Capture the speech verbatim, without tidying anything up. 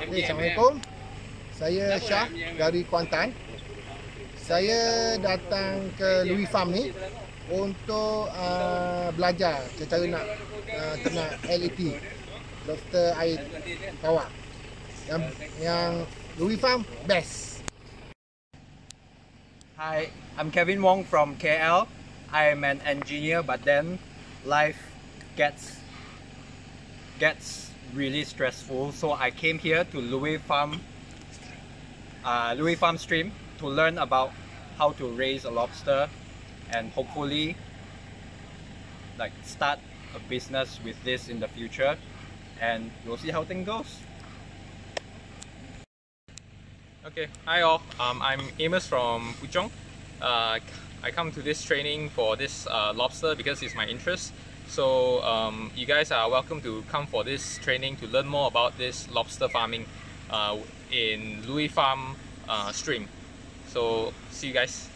Okay, Assalamualaikum. Saya Syah dari Kuantan. Saya datang ke Louis Farm ni untuk uh, belajar cara nak uh, ternak L A T, lobster air tawar. Yang, yang Louis Farm best. Hi, I'm Kevin Wong from K L. I am an engineer, but then life gets gets really stressful, so I came here to Louis Farm uh, Louis Farm Stream to learn about how to raise a lobster and hopefully like start a business with this in the future, and we'll see how things goes. Okay, hi all. Um, I'm Amos from Puchong. Uh, I come to this training for this uh, lobster because it's my interest. So um, you guys are welcome to come for this training to learn more about this lobster farming uh, in Louis Farm uh, Stream. So see you guys.